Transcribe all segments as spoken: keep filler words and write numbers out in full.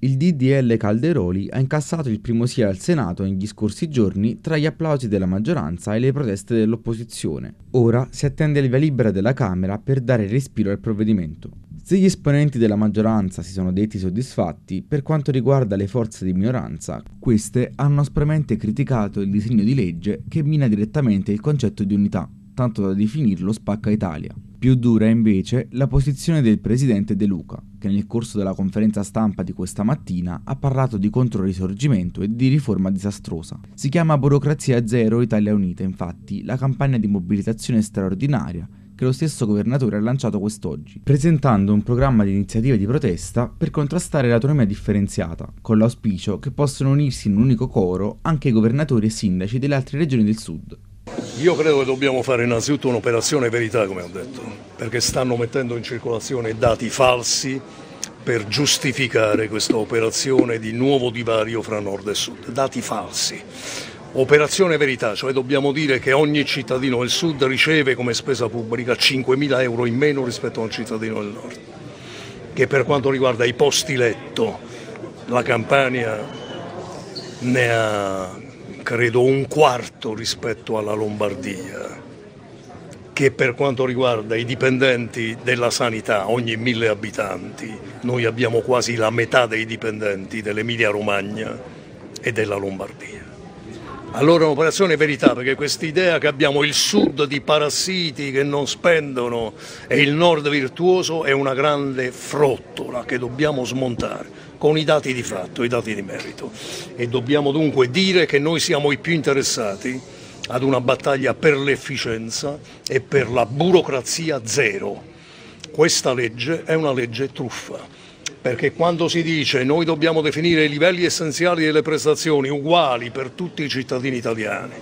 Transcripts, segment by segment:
Il D D L Calderoli ha incassato il primo sì al Senato negli scorsi giorni tra gli applausi della maggioranza e le proteste dell'opposizione. Ora si attende il via libera della Camera per dare respiro al provvedimento. Se gli esponenti della maggioranza si sono detti soddisfatti, per quanto riguarda le forze di minoranza, queste hanno aspramente criticato il disegno di legge che mina direttamente il concetto di unità, tanto da definirlo spacca Italia. Più dura invece la posizione del presidente De Luca, che nel corso della conferenza stampa di questa mattina ha parlato di controrisorgimento e di riforma disastrosa. Si chiama Burocrazia Zero Italia Unita, infatti, la campagna di mobilitazione straordinaria che lo stesso governatore ha lanciato quest'oggi, presentando un programma di iniziative di protesta per contrastare l'autonomia differenziata, con l'auspicio che possano unirsi in un unico coro anche i governatori e sindaci delle altre regioni del sud. Io credo che dobbiamo fare innanzitutto un'operazione verità, come ho detto, perché stanno mettendo in circolazione dati falsi per giustificare questa operazione di nuovo divario fra nord e sud, dati falsi. Operazione verità, cioè dobbiamo dire che ogni cittadino del sud riceve come spesa pubblica cinquemila euro in meno rispetto a un cittadino del nord, che per quanto riguarda i posti letto la Campania ne ha credo un quarto rispetto alla Lombardia, che per quanto riguarda i dipendenti della sanità ogni mille abitanti noi abbiamo quasi la metà dei dipendenti dell'Emilia Romagna e della Lombardia. Allora è un'operazione verità, perché quest'idea che abbiamo il sud di parassiti che non spendono e il nord virtuoso è una grande frottola che dobbiamo smontare con i dati di fatto, i dati di merito, e dobbiamo dunque dire che noi siamo i più interessati ad una battaglia per l'efficienza e per la burocrazia zero. Questa legge è una legge truffa, perché quando si dice noi dobbiamo definire i livelli essenziali delle prestazioni uguali per tutti i cittadini italiani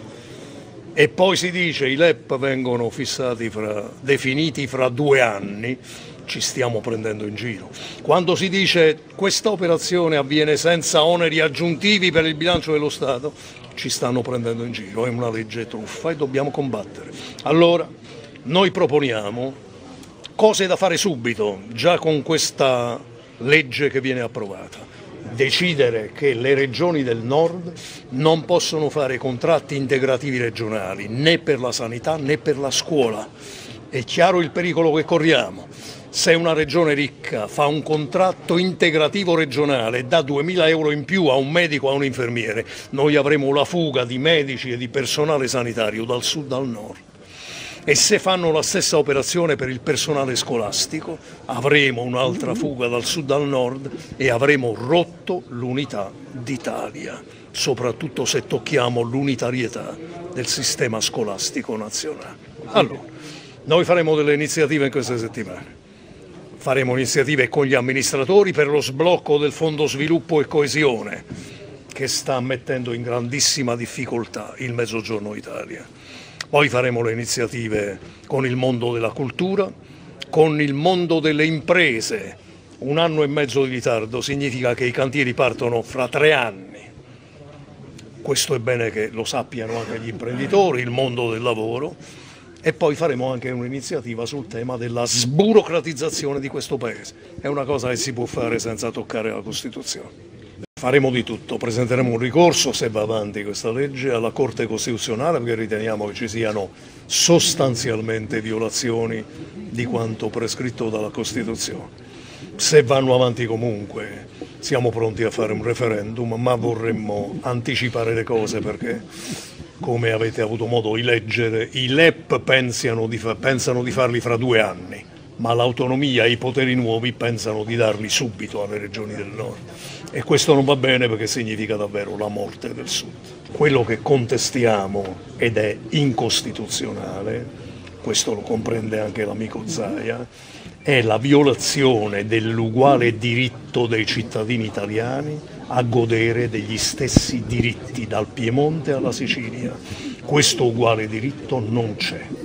e poi si dice i L E P vengono fissati fra, definiti fra due anni, ci stiamo prendendo in giro. Quando si dice questa operazione avviene senza oneri aggiuntivi per il bilancio dello Stato, ci stanno prendendo in giro, è una legge truffa e dobbiamo combattere. Allora noi proponiamo cose da fare subito, già con questa legge che viene approvata. Decidere che le regioni del nord non possono fare contratti integrativi regionali né per la sanità né per la scuola. È chiaro il pericolo che corriamo. Se una regione ricca fa un contratto integrativo regionale e dà duemila euro in più a un medico o a un infermiere, noi avremo la fuga di medici e di personale sanitario dal sud al nord. E se fanno la stessa operazione per il personale scolastico, avremo un'altra fuga dal sud al nord e avremo rotto l'unità d'Italia, soprattutto se tocchiamo l'unitarietà del sistema scolastico nazionale. Allora, noi faremo delle iniziative in queste settimane. Faremo iniziative con gli amministratori per lo sblocco del Fondo Sviluppo e Coesione, che sta mettendo in grandissima difficoltà il Mezzogiorno Italia. Poi faremo le iniziative con il mondo della cultura, con il mondo delle imprese. Un anno e mezzo di ritardo significa che i cantieri partono fra tre anni. Questo è bene che lo sappiano anche gli imprenditori, il mondo del lavoro. E poi faremo anche un'iniziativa sul tema della sburocratizzazione di questo Paese. È una cosa che si può fare senza toccare la Costituzione. Faremo di tutto, presenteremo un ricorso, se va avanti questa legge, alla Corte Costituzionale perché riteniamo che ci siano sostanzialmente violazioni di quanto prescritto dalla Costituzione. Se vanno avanti comunque siamo pronti a fare un referendum, ma vorremmo anticipare le cose perché, come avete avuto modo di leggere, i L E P pensano di, fa- pensano di farli fra due anni, ma l'autonomia e i poteri nuovi pensano di darli subito alle regioni del nord. E questo non va bene perché significa davvero la morte del sud. Quello che contestiamo ed è incostituzionale, questo lo comprende anche l'amico Zaia, è la violazione dell'uguale diritto dei cittadini italiani a godere degli stessi diritti dal Piemonte alla Sicilia. Questo uguale diritto non c'è.